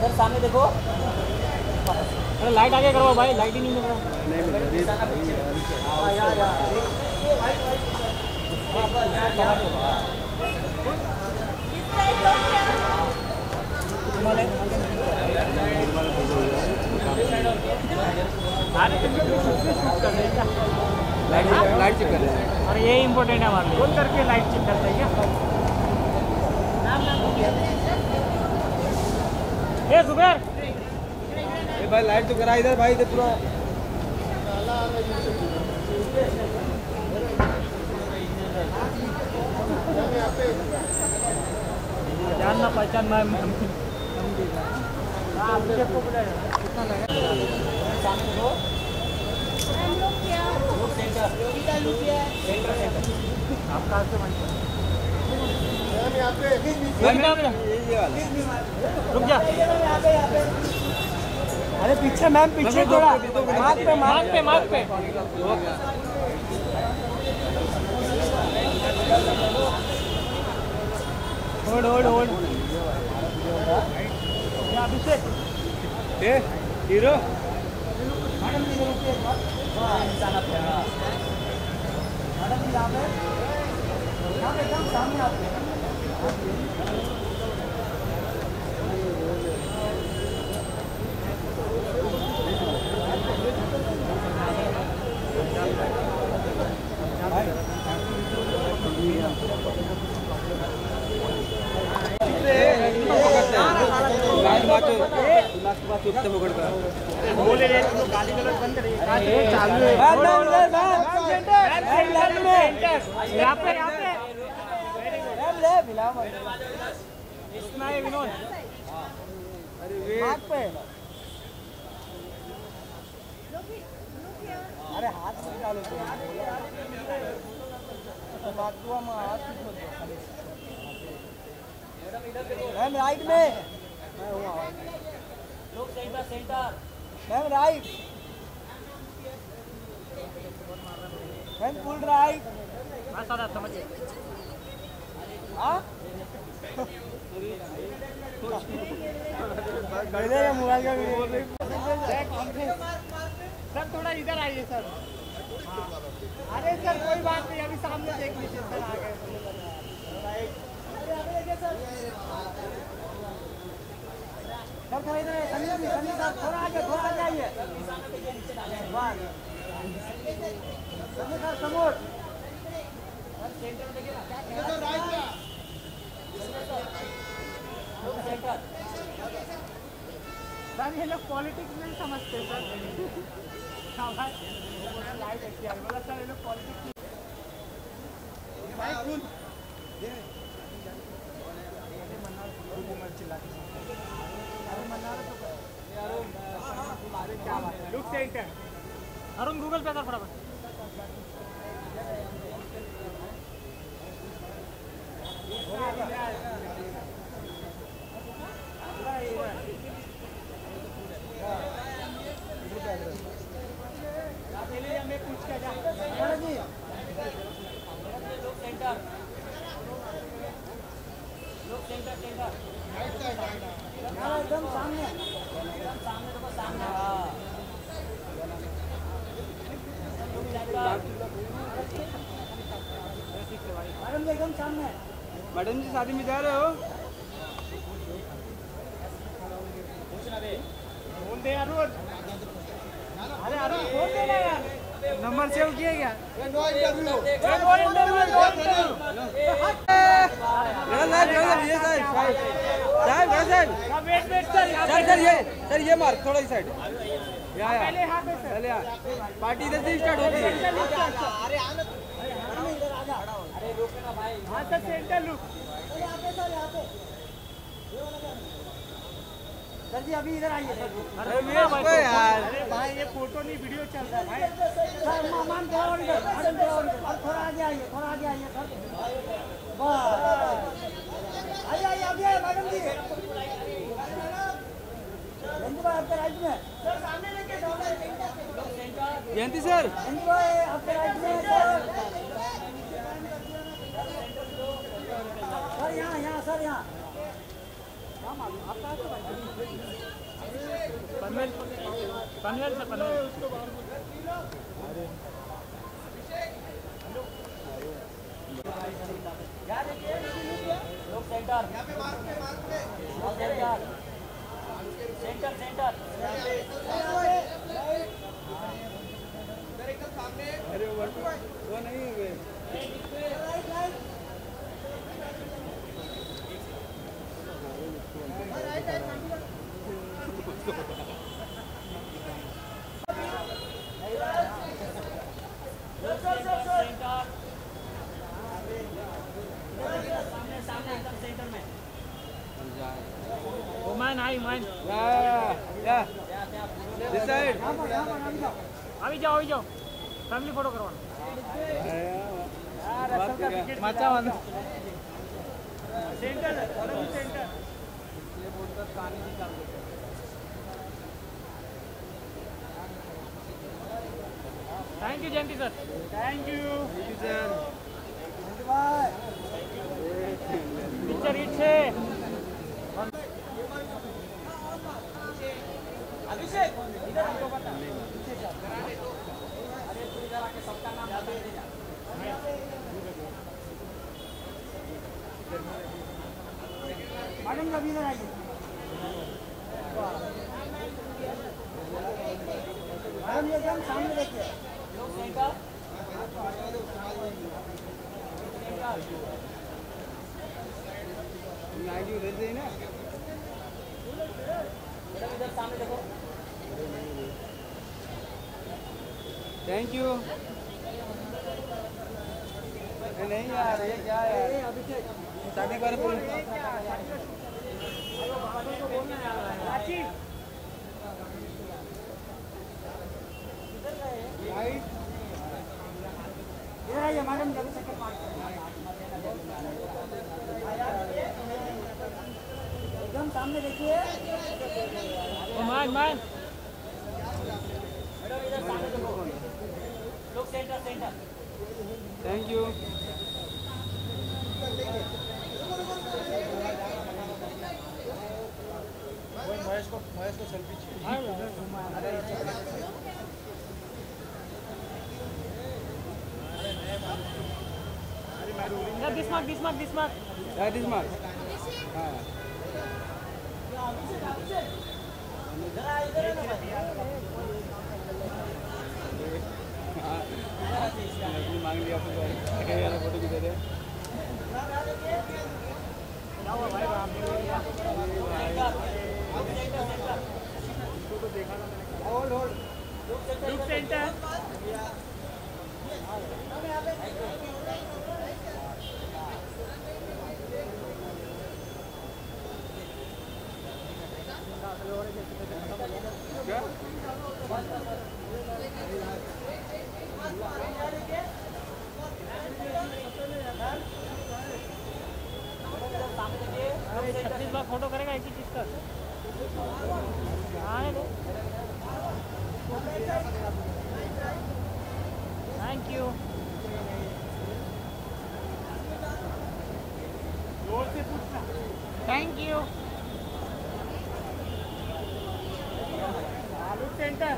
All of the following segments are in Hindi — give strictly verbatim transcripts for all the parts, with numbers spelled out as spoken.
इधर सामने देखो। अरे लाइट आगे करो भाई, लाइट ही नहीं मिल रहा। नहीं मिल रहा यार यार। लाइट लाइट चेक कर रहे हैं। और ये इम्पोर्टेंट है हमारे लिए। फोन करके लाइट चेक करते हैं क्या? ए जुबैर, ए भाई लाइट तो करा इधर भाई, इधर पूरा जानना पहचान मैं हम देख को बोला कितना लगा सामने दो आपका से रुक जा। अरे पीछे मैम, पीछे थोड़ा मार्क पे मार्क पे मार्क पे होल्ड होल्ड होल्ड। अभिषेक ए हीरो मैडम जी रुकिए एक बार। इंसान आप मैडम जी यहाँ पे यहाँ पे एकदम सामने आते हैं। यहाँ पे यहाँ पे विनोद पे। अरे हाथ से निकालो मैम, राइट में लोग centre centre ma'am, right ma'am, full right. हाँ सादा समझिए। हाँ मोबाइल का सर, थोड़ा इधर आइए सर। हाँ अरे सर कोई बात नहीं, अभी सामने देख लीजिए सर, आ गए सर। सर थोड़ा इधर सनी जी, सनी सर थोड़ा आगे, थोड़ा आगे आइए। सनी सर समोट सेंटर देखिए ना, सर ये लोग पॉलिटिक्स नहीं समझते सर। हाँ भाई लाइट अच्छी आ रही, बोला सर ये लोग politics look centre. Arun Google पे कर फटाफट। एकदम सामने, एकदम सामने देखो, सामने। मैडम जी एकदम सामने। मैडम जी शादी में जा रहे हो? फोन दे अरुण। अरे अरुण फोन दे ना यार, नंबर सेव किया क्या? सर ये सर ये मार्क थोड़ा ही साइड पहले पार्टी इधर से स्टार्ट होती है। अरे आना, इधर आ जा। अरे रुको ना भाई। हाँ सर सेंटर लुक। यहाँ पे सर, यहाँ पे सर जी, अभी इधर आइए सर। अरे यार, अरे भाई ये फोटो नहीं, वीडियो चल रहा है भाई। सर मान थोड़ा और इधर, थोड़ा आगे आइए, थोड़ा आगे आइए सर। बस आइए आइए, अभी आइए मैडम जी। आपके राइट में सर, सामने लेके जयंती सर, आपके राइट में सर। सर यहाँ यहाँ सर यहाँ पनवेल पनवेल से पनवेल लोग सेंटर यहाँ पे मार्क पे मार्क पे सेंटर सेंटर सेंटर एकदम सामने अरे वो वो नहीं है ओमान हाई ओमान या या दिस साइड अभी जाओ अभी जाओ फैमिली फोटो करवाना माचा वाला centre centre thank you Jayanti sir thank you sir picture hit से अभिषेक इधर हमको बता अरे तू इधर आके सबका नाम बता दे जा मैडम कभी इधर आइए मैडम ये एकदम सामने देखिए लोग सेंटर आईडी उधर से ही ना इधर सामने देखो थैंक यू नहीं यार ये क्या है शादी कर इधर आइए मैडम जब सेकंड एकदम सामने देखिए ओमान मान मैडम इधर सामने देखो लोग centre centre thank you Mahesh को महेश को selfie this mark this mark this mark that is mark हां जरा इधर ना मांग लिया फोटो किधर है फोटो देखा ना मैंने होल्ड होल्ड लुक सेंटर क्या छत्तीस बार फोटो करेगा एक ही चीज का थैंक यू जोर से पूछना थैंक यू आलू सेंटर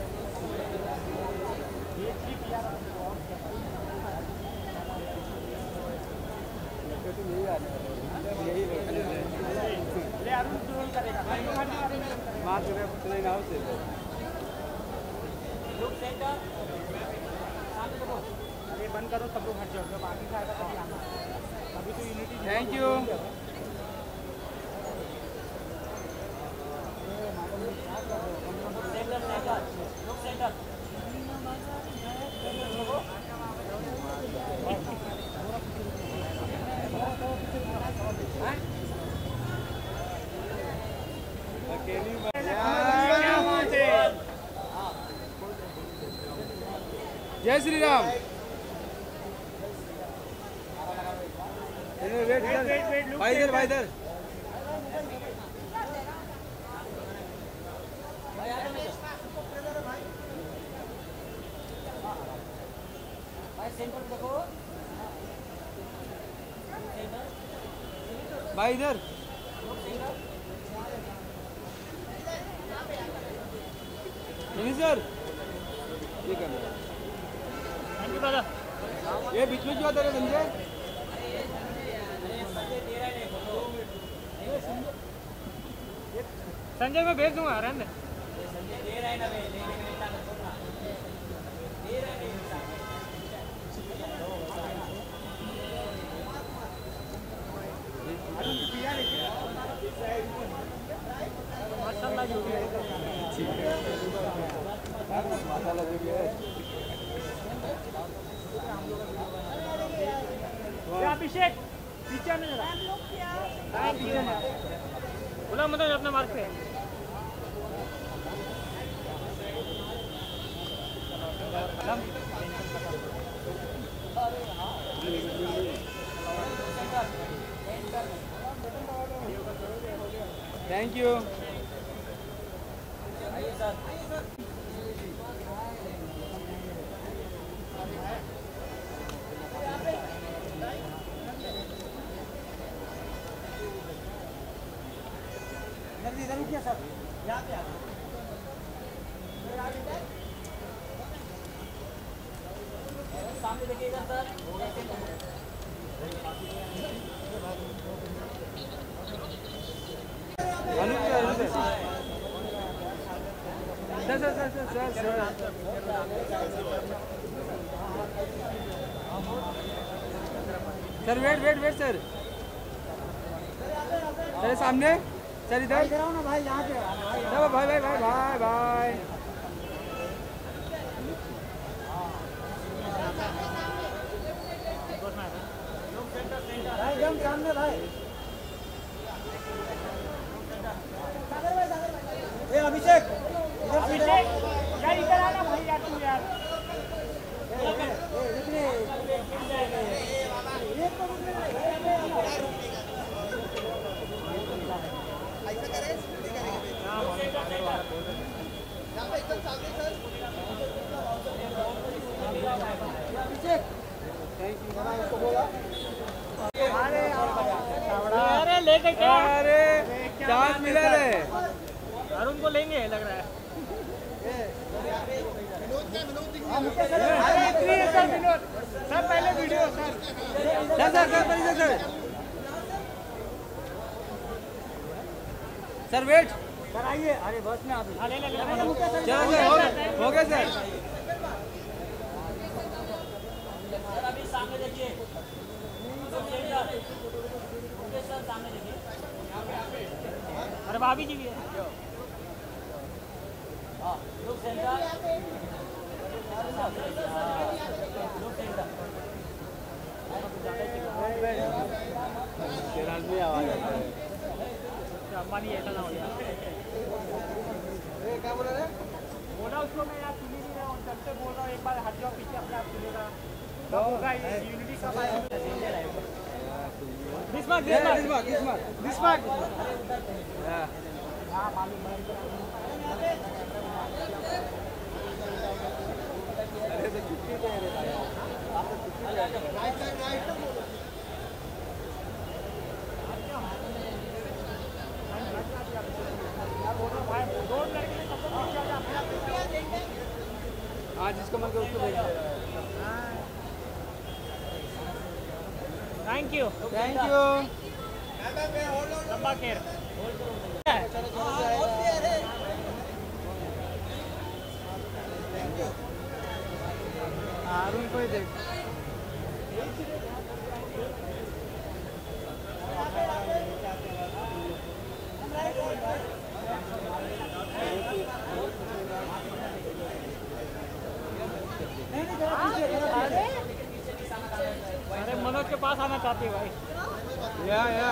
अरे बंद करो सब लोग हट जाओ जब आगे से आएगा तभी आना अभी तो unity thank you centre centre लोग सेंटर जय श्री राम वेट भाई इधर भाई इधर भाई सेंटर देखो भाई इधर लोग सेंटर अभी सर ठीक है थैंक यू ब्रदर। ये बीच में क्यों आता है संजय? संजय मैं भेज दूंगा रहने दे। माशाल्लाह जो भी है मसाला जो भी है अभिषेक पीछे आने जरा। थैंक यू बोला मतलब अपने मार्क पे थैंक यू। इधर रुकिए सर, यहाँ पे सामने देखिएगा sir. Sir sir sir sir sir sir wait wait wait sir sir सामने सर इधर इधर आओ ना भाई, यहाँ पे भाई भाई भाई भाई भाई भाई भाई एकदम सामने भाई। ए अभिषेक इधर अभिषेक यार इधर आना भाई यार तू यार। अरे लेके क्या? अरे चांस मिला है अरुण को लेंगे लग रहा है। अरे इतनी है सर विनोद सर पहले video sir sir sir sir sir sir sir wait sir आइए। अरे बस में आप हाँ ले ले ले चलो सर हो गया हो गया सर। सर अभी सामने देखिए सर, सामने देखिए। अरे भाभी जी भी है। Look centre, look centre. आदमी आवाज आता है अंबानी ऐसा ना हो गया। क्या बोल रहे बोला उसको मैं यार सुनी नहीं रहा हूँ, जब से बोल रहा हूँ एक बार हट जाओ पीछे अपने आप सुनेगा। कब होगा ये यूनिटी कब आएगा? This mark this mark this mark this mark this mark हाँ मालूम है। अरे तो छुट्टी पे है रे भाई आप तो छुट्टी पे है। राइट राइट राइट हाँ जिसको मन करे उसको भेज थैंक यू थैंक यू। लंबा केयर। अरुण को ही देख अरे मनोज के पास आना चाहती है भाई। या या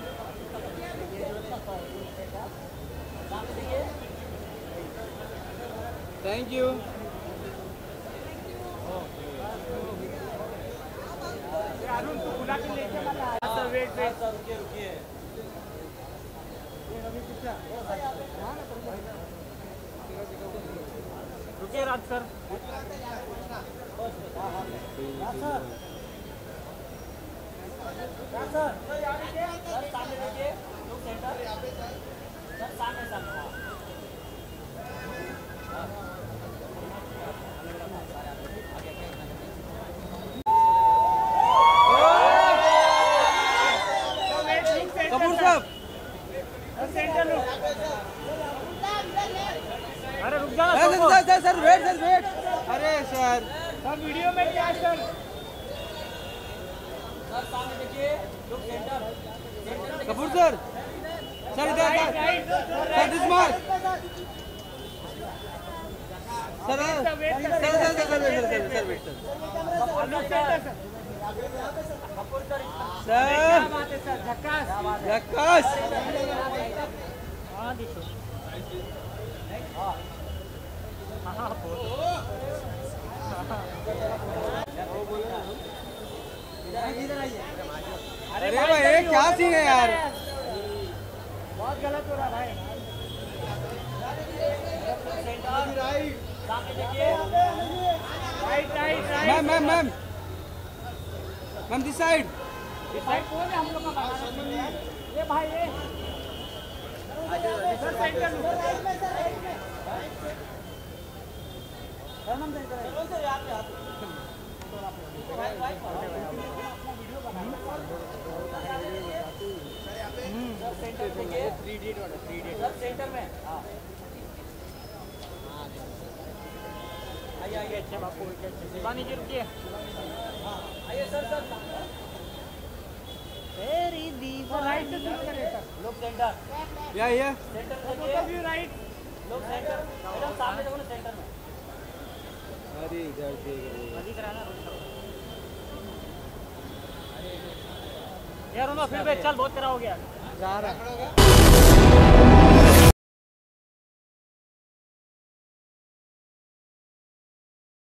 थैंक यू। अरुण तू बुला के लेके मत आ। वेट वेट रुकिए रुकिए। रुकिए राज सर। सर सामने देखिए, लुक सेंटर। सर सामने सामने। यार। सर वीडियो में क्या है सर? कपूर सर, सर इधर right sir, right sir this mark, sir sir sir sir sir sir sir sir wait sir, sir बात है सर, झक्कास। झक्कास। हाँ दिशो। हाँ अरे भाई ये क्या सीन है यार? बहुत गलत हो रहा भाई। Right right right. Ma'am ma'am ma'am ma'am this side. भाई कौन है हम लोग का बनाना चाहिए? ये भाई ये सर सेंटर सेंटर में। आइए आइए अच्छे बापू शिवानी जी रुकिए। आइए सर सर तेरी दीवार राइट से शुरू करिए सर। लोग सेंटर या या सेंटर फोटो व्यू राइट। लोग सेंटर एकदम सामने देखो ना सेंटर में। अरे इधर देख अभी कराना यार। फिर चल बहुत करा हो गया। जा रहा है।